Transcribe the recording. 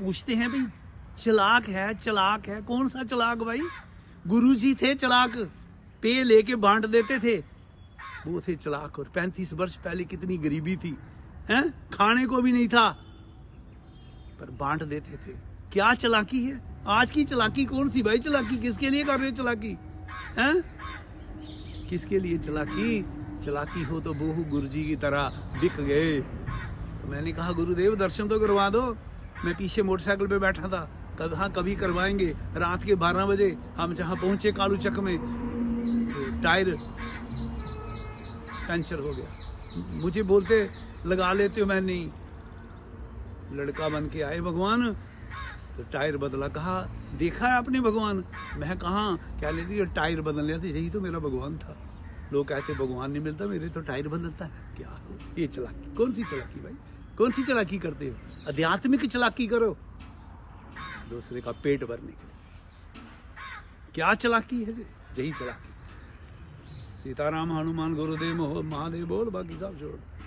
पूछते हैं भाई चलाक है, कौन सा चलाक भाई? गुरुजी थे चलाक, पे लेके बांट देते थे, वो थे चलाक। और 35 वर्ष पहले कितनी गरीबी थी, हैं? खाने को भी नहीं था, पर बांट देते थे। क्या चलाकी है? आज की चलाकी कौन सी भाई? चलाकी किसके लिए कर रहे हो? चलाकी हैं? किसके लिए चलाकी? चलाकी हो तो बोहू गुरुजी की तरह बिक गए। तो मैंने कहा गुरुदेव दर्शन तो करवा दो। मैं पीछे मोटरसाइकिल पे बैठा था, हाँ कभी करवाएंगे। रात के 12 बजे हम जहां पहुंचे कालू चक में, तो टायर पंचर हो गया। मुझे बोलते लगा लेते हो, मैं नहीं, लड़का बन के आए भगवान, तो टायर बदला। कहा देखा है आपने भगवान? मैं कहा, क्या लेती है टायर बदल लेते, यही तो मेरा भगवान था। लोग कहते भगवान नहीं मिलता, मेरे तो टायर बदलता है। क्या ये चलाकी? कौन सी चलाकी भाई? कौन सी चलाकी करते हो? आध्यात्मिक चलाकी करो, दूसरे का पेट भरने के लिए। क्या चलाकी है? यही चलाकी। सीताराम हनुमान गुरुदेव महादेव बोल, बाकी सब छोड़।